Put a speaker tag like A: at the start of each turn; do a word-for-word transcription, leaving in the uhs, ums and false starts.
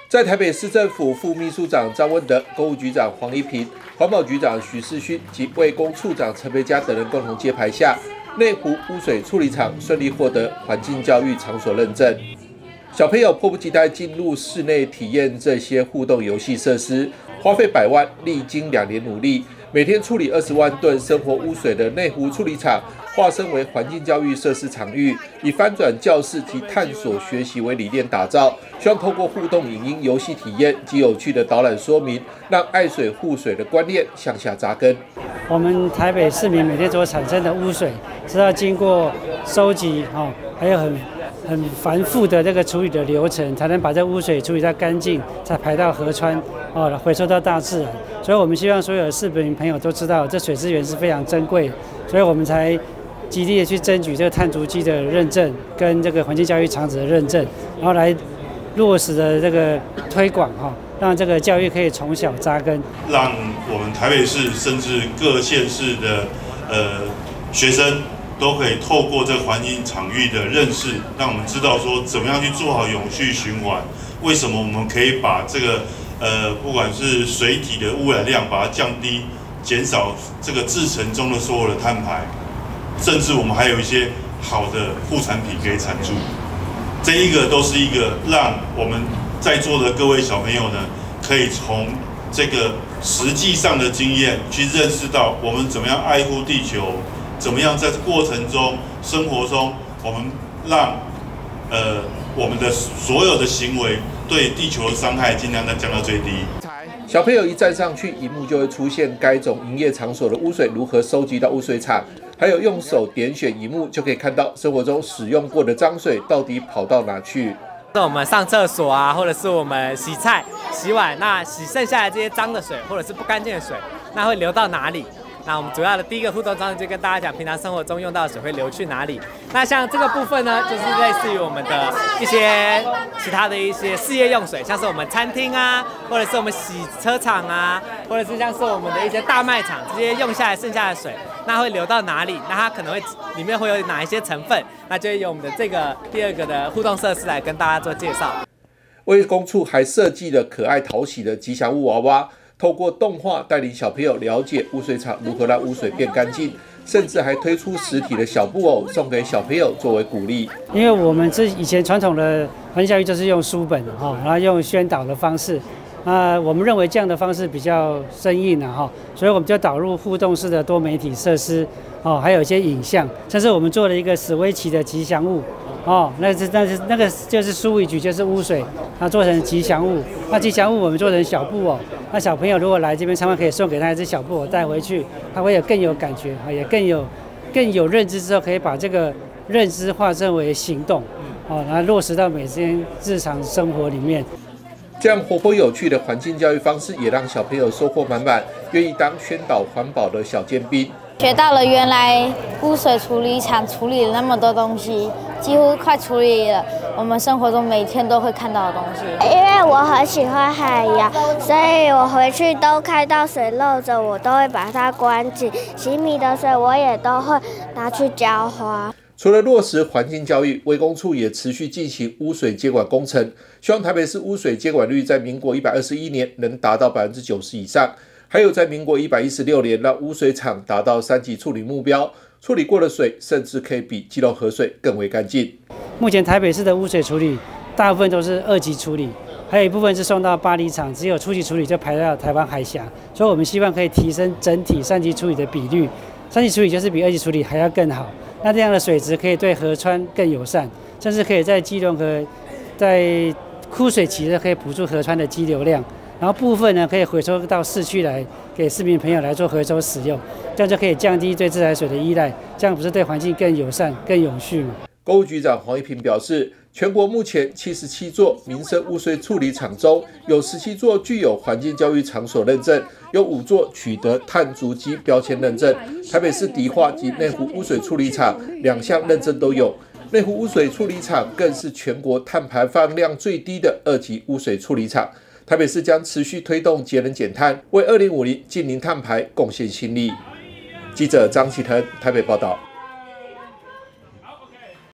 A: 在台北市政府副秘书长张文德、公务局长黄一平、环保局长许世勋及卫工处长陈培嘉等人共同揭牌下，内湖污水处理厂顺利获得环境教育场所认证。小朋友迫不及待进入室内体验这些互动游戏设施，花费百万，历经两年努力，每天处理二十万吨生活污水的内湖处理厂，化身为环境教育设施场域，以翻转教室及探索学习为理念打造，希望透过互动影音游戏体验及有趣的导览说明，让爱水护水的观念向下扎根。
B: 我们台北市民每天所产生的污水，是要经过收集哦，还有很很繁复的这个处理的流程，才能把这污水处理到干净，才排到河川哦，回收到大自然。所以我们希望所有的市民朋友都知道，这水资源是非常珍贵，所以我们才极力的去争取这个碳足迹的认证，跟这个环境教育场址的认证，然后来落实的这个推广哈，让这个教育可以从小扎根，
C: 让我们台北市甚至各县市的呃学生都可以透过这个环境场域的认识，让我们知道说怎么样去做好永续循环。为什么我们可以把这个呃不管是水体的污染量把它降低，减少这个制程中的所有的碳排，甚至我们还有一些好的副产品可以产出。这一个都是一个让我们在座的各位小朋友呢，可以从这个实际上的经验去认识到我们怎么样爱护地球，怎么样在过程中生活中我们让呃我们的所有的行为对地球的伤害尽量的降到最低。
A: 小朋友一站上去，荧幕就会出现该种营业场所的污水如何收集到污水厂，还有用手点选荧幕就可以看到生活中使用过的脏水到底跑到哪去。
D: 我们上厕所啊，或者是我们洗菜、洗碗，那洗剩下来这些脏的水或者是不干净的水，那会流到哪里？那我们主要的第一个互动装置就跟大家讲，平常生活中用到的水会流去哪里？那像这个部分呢，就是类似于我们的一些其他的一些事业用水，像是我们餐厅啊，或者是我们洗车场啊，或者是像是我们的一些大卖场，这些用下来剩下的水，那会流到哪里？那它可能会里面会有哪一些成分？那就会由我们的这个第二个的互动设施来跟大家做介绍。
A: 卫工处还设计了可爱讨喜的吉祥物娃娃，透过动画带领小朋友了解污水厂如何让污水变干净，甚至还推出实体的小布偶送给小朋友作为鼓励。
B: 因为我们这以前传统的环境教育就是用书本哈，然后用宣导的方式，啊，我们认为这样的方式比较生硬了哈，所以我们就导入互动式的多媒体设施哦，还有一些影像，像是我们做了一个史威奇的吉祥物。哦，那是那是那个就是苏一举，就是污水，它做成吉祥物。那吉祥物我们做成小布偶，那小朋友如果来这边参观，可以送给他一只小布偶带回去，他会有更有感觉，也更有更有认知之后，可以把这个认知化身为行动，哦，然后落实到每天日常生活里面。
A: 这样活泼有趣的环境教育方式，也让小朋友收获满满，愿意当宣导环保的小尖兵。
E: 学到了原来污水处理厂处理了那么多东西，几乎快处理了我们生活中每天都会看到的东西。
F: 因为我很喜欢海洋，所以我回去都看到水漏着，我都会把它关紧。洗米的水我也都会拿去浇花。
A: 除了落实环境教育，卫工处也持续进行污水接管工程，希望台北市污水接管率在民国一百二十一年能达到百分之九十以上。还有在民国一百一十六年让污水厂达到三级处理目标，处理过的水甚至可以比基隆河水更为干净。
B: 目前台北市的污水处理大部分都是二级处理，还有一部分是送到巴黎厂，只有初级处理就排到台湾海峡。所以我们希望可以提升整体三级处理的比率，三级处理就是比二级处理还要更好。那这样的水质可以对河川更友善，甚至可以在基隆河在枯水期的可以补助河川的基流量。然后部分呢可以回收到市区来，给市民朋友来做回收使用，这样就可以降低对自来水的依赖，这样不是对环境更友善、更永续吗？
A: 公务局长黄一平表示，全国目前七十七座民生污水处理厂中，有十七座具有环境教育场所认证，有五座取得碳足迹标签认证。台北市迪化及内湖污水处理厂两项认证都有。内湖污水处理厂更是全国碳排放量最低的二级污水处理厂。台北市将持续推动节能减碳，为二零五零净零碳排贡献心力。记者张启腾台北报道。